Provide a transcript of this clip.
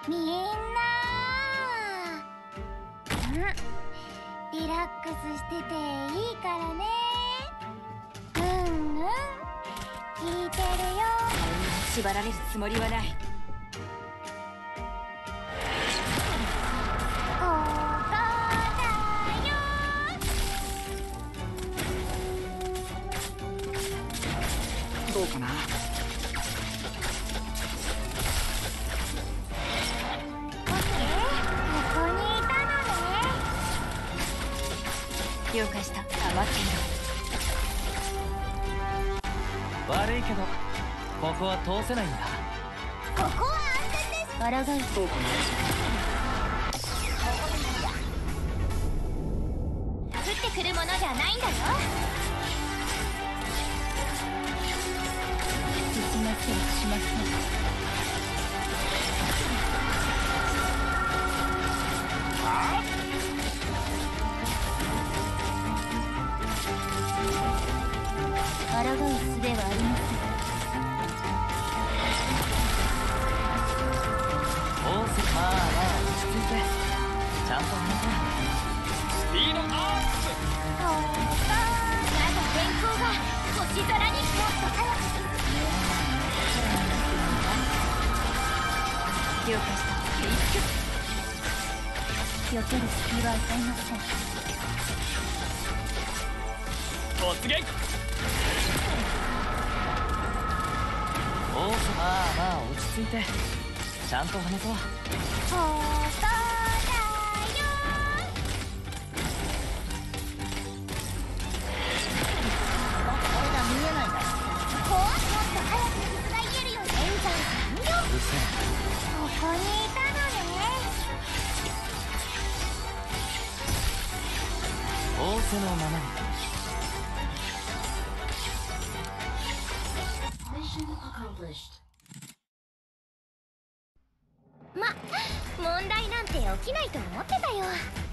みんなリラックスしてていいからね。聞いてるよ。 縛られるつもりはない。 ここだよ。 どうかな。 了解した。待っていろ。悪いけどここは通せないんだ。 ここは安全です。抗う。 そうかな。 降ってくるものじゃないんだよ。 進ませはしません。 抗う術はありません。 まあ落ち着いてちゃんと話そう。 スピードアップ。 まだ天候が星空にもっと早く。 了解した。 避ける隙は与えません。 突撃。 まあ落ち着いてちゃんと話そう。 ここだよ。俺が見えないんだ。もっと早く水が言えるように。演算完了。 うせここにいたのね。 仰せのままに。 問題なんて起きないと思ってたよ。